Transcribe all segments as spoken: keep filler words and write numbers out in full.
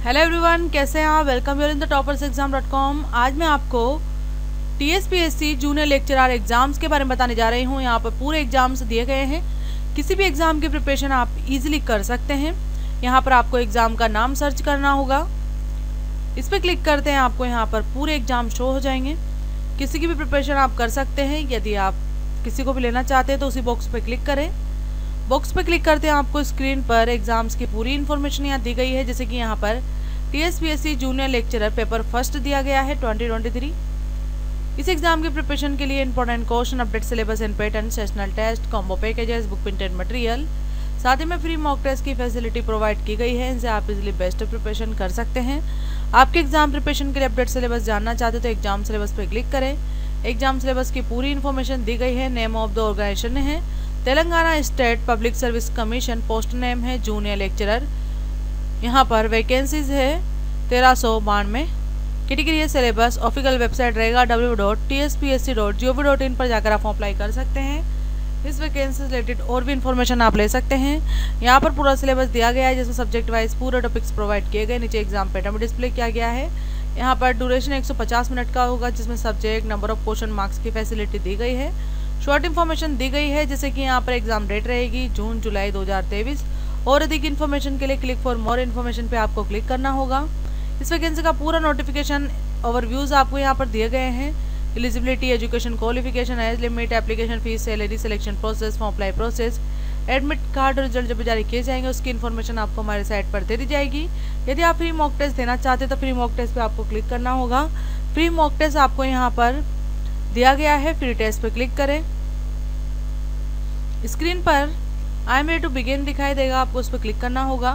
Hello everyone, कैसे हैं आप। Welcome your in the toppers exam dot com. आज मैं आपको T S P S C junior lecturer exams के बारे में बताने जा रही हूँ। यहाँ पर पूरे एग्जाम्स दिए गए हैं। किसी भी एग्जाम की प्रिपरेशन आप इजीली कर सकते हैं। यहाँ पर आपको एग्जाम का नाम सर्च करना होगा। इस पर क्लिक करते हैं, आपको यहाँ पर पूरे एग्जाम शो हो जाएंगे। किसी की भी प्रिपरेशन आप कर सकते हैं। यदि आप किसी को भी लेना चाहते हैं तो उसी बॉक्स पर क्लिक करें। बॉक्स पर क्लिक करते हैं, आपको स्क्रीन पर एग्जाम्स की पूरी इन्फॉर्मेशन यहाँ दी गई है। जैसे कि यहाँ पर T S P S C junior lecturer paper first दिया गया है ट्वेंटी ट्वेंटी थ्री। इस एग्जाम की प्रिपरेशन के लिए important question, update syllabus and pattern, sessional test, combo packages, book printed material, साथ ही में फ्री मॉक टेस्ट की फैसिलिटी प्रोवाइड की गई है। इनसे आप इजीली बेस्ट प्रिपरेशन कर सकते हैं। आपके एग्जाम प्रिपरेशन के लिए अपडेट सिलेबस जानना चाहते तो एग्जाम सिलेबस पर क्लिक करें। एग्जाम सिलेबस की पूरी इन्फॉर्मेशन दी गई है। नेम ऑफ द ऑर्गेनाइजेशन है Telangana state public service commission. Post name है जूनियर लेक्चरर। यहाँ पर वैकेंसीज है तेरह सौ बानवे। कैटेगरी है सिलेबस। ऑफिशियल वेबसाइट रहेगा W dot T S P S C dot G O V dot in पर जाकर आप अप्लाई कर सकते हैं। इस वैकेंसी रिलेटेड और भी इन्फॉर्मेशन आप ले सकते हैं। यहाँ पर पूरा सिलेबस दिया गया है, जिसमें सब्जेक्ट वाइज पूरे टॉपिक्स प्रोवाइड किए गए। नीचे एग्जाम पैटर्न भी डिस्प्ले किया गया है। यहाँ पर ड्यूरेशन एक सौ पचास मिनट का होगा, जिसमें subject, number of question, marks की फैसिलिटी दी गई है। शॉर्ट इन्फॉर्मेशन दी गई है, जैसे कि यहाँ पर एग्जाम डेट रहेगी जून जुलाई दो हज़ार तेईस। और अधिक इन्फॉर्मेशन के लिए क्लिक फॉर मोर इन्फॉर्मेशन पे आपको क्लिक करना होगा। इस वैकेंसी का पूरा नोटिफिकेशन ओवरव्यूज आपको यहाँ पर दिए गए हैं। Eligibility, education qualification, age limit, application fees, salary, selection process, form apply process, admit card result जब जारी किए जाएंगे उसकी इन्फॉर्मेशन आपको हमारे साइट पर दे दी जाएगी। यदि आप फ्री मॉक टेस्ट देना चाहते हैं तो फ्री मॉक टेस्ट पे आपको क्लिक करना होगा। फ्री मॉक टेस्ट आपको यहाँ पर दिया गया है। फ्री टेस्ट पे क्लिक करें। स्क्रीन पर I am ready to begin दिखाई देगा, आपको उस पर क्लिक करना होगा।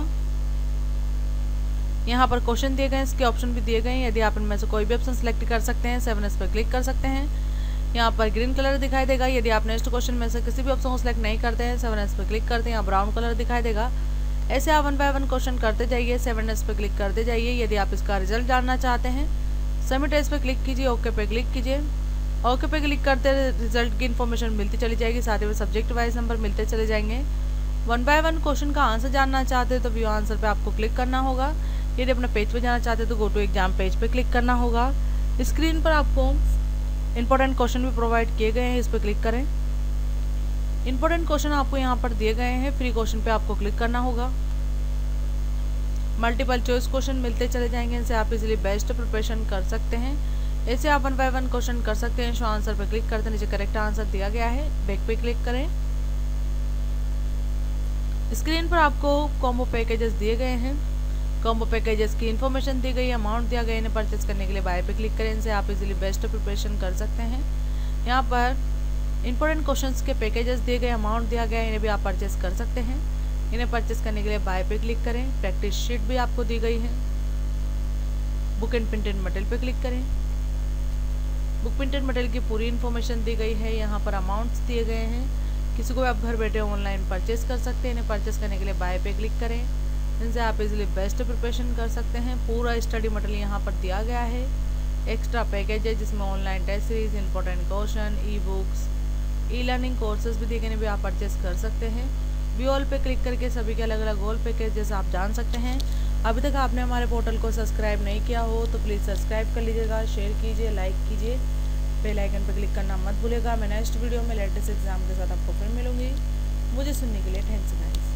यहाँ पर क्वेश्चन दिए गए हैं, इसके ऑप्शन भी दिए गए हैं। यदि आप इनमें से कोई भी ऑप्शन सेलेक्ट कर सकते हैं। सेवन एस पर क्लिक कर सकते हैं। यहाँ पर ग्रीन कलर दिखाई देगा। यदि आप नेक्स्ट क्वेश्चन में से किसी भी ऑप्शन को सिलेक्ट नहीं करते हैं, सेवन एस पर क्लिक करते हैं, यहाँ ब्राउन कलर दिखाई देगा। ऐसे आप वन बाय वन क्वेश्चन करते जाइए। सेवन एस पर क्लिक करते जाइए। यदि आप इसका रिजल्ट जानना चाहते हैं, सबमिट एस पर क्लिक कीजिए, ओके पे क्लिक कीजिए। ओके पे क्लिक करते रिजल्ट की इन्फॉर्मेशन मिलती चली जाएगी। साथ ही में सब्जेक्ट वाइज नंबर मिलते चले जाएंगे। वन बाय वन क्वेश्चन का आंसर जानना चाहते हैं तो व्यू आंसर पे आपको क्लिक करना होगा। यदि अपने पेज पे जाना चाहते हैं तो गो टू एग्जाम पेज पे क्लिक करना होगा। स्क्रीन पर आपको इंपॉर्टेंट क्वेश्चन भी प्रोवाइड किए गए हैं, इस पर क्लिक करें। इंपॉर्टेंट क्वेश्चन आपको यहाँ पर दिए गए हैं। फ्री क्वेश्चन पे आपको क्लिक करना होगा। मल्टीपल चॉइस क्वेश्चन मिलते चले जाएंगे, इनसे आप इजीली बेस्ट प्रिपरेशन कर सकते हैं। ऐसे आप वन बाय वन क्वेश्चन कर सकते हैं। शो आंसर पे क्लिक करते हैं, नीचे करेक्ट आंसर दिया गया है, बैक पे क्लिक करें। स्क्रीन पर आपको कॉम्बो पैकेजेस दिए गए हैं। कॉम्बो पैकेजेस की इन्फॉर्मेशन दी गई है, अमाउंट दिया गया है। इन्हें परचेस करने के लिए बाय पे क्लिक करें। इनसे आप इजीली बेस्ट प्रिपरेशन कर सकते हैं। यहाँ पर इंपॉर्टेंट क्वेश्चंस के पैकेजेस दिए गए, अमाउंट दिया गया है, इन्हें भी आप परचेस कर सकते हैं। इन्हें परचेस करने के लिए बाय पे क्लिक करें। प्रैक्टिस शीट भी आपको दी गई है। बुक एंड प्रिंटेड मटेरियल पे क्लिक करें। बुक प्रिंटेड मटेरियल की पूरी इन्फॉर्मेशन दी गई है। यहाँ पर अमाउंट्स दिए गए हैं। किसी को भी आप घर बैठे ऑनलाइन परचेस कर सकते हैं। इन्हें परचेस करने के लिए बाय पे क्लिक करें। इनसे आप इजीली बेस्ट प्रिपरेशन कर सकते हैं। पूरा स्टडी मटेरियल यहाँ पर दिया गया है। एक्स्ट्रा पैकेज है, जिसमें online test series, important question, e books, e learning courses भी दिए गए, भी आप परचेस कर सकते हैं। व्यू ऑल पे क्लिक करके सभी के अलग अलग ऑल पैकेज जैसे आप जान सकते हैं। अभी तक आपने हमारे पोर्टल को सब्सक्राइब नहीं किया हो तो प्लीज़ सब्सक्राइब कर लीजिएगा, शेयर कीजिए, लाइक कीजिए, बेल आइकन पर क्लिक करना मत भूलिएगा। मैं नेक्स्ट वीडियो में लेटेस्ट एग्जाम के साथ आपको फिर मिलूंगी। मुझे सुनने के लिए थैंक्स गाइस।